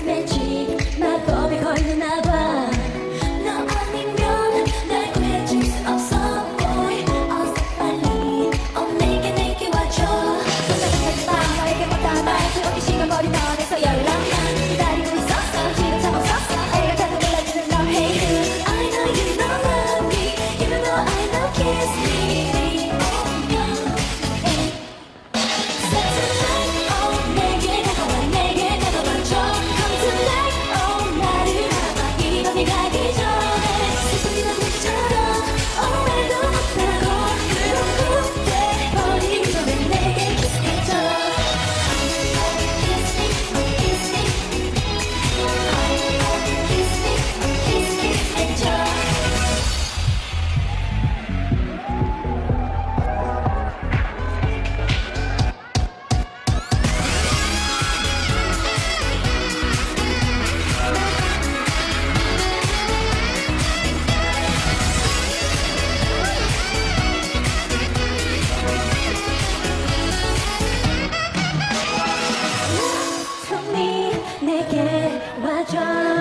매직 마법이 걸리나 봐. 너 아니면 날 구해줄 수 없어 boy. 어서 빨리 내게 와줘. 손잡이 봐 너에게 못한 말 저기 시간 거리 너에서 연락 기다리고 있었어. 지금 참 없었어. 애가 자꾸 불러주는 너 hey you. I know you don't love me even though I know kiss me. 내게 와줘.